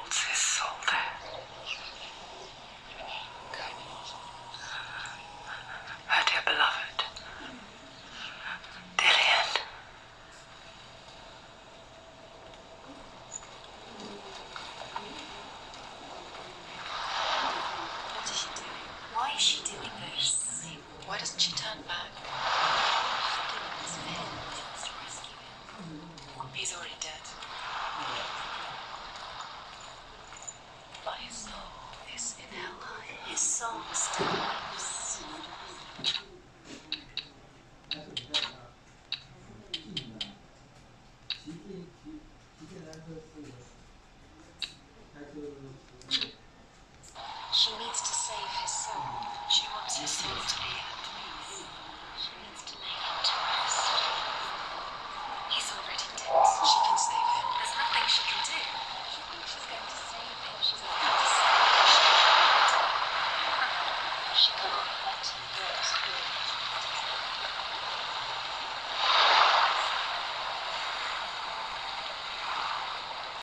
holds his soul there. Her dear beloved, Dillian. What is she doing? Why is she doing this? Why doesn't she turn back? Dillian's fed. She wants to rescue him. He's already dead. But his soul is in Helheim. His soul still lives. She needs to save his soul. She wants his soul to be at peace. She needs to lay him to rest. He's already dead. She can save him. There's nothing she can do. She thinks she's going to save him. She's going to save him. She can't.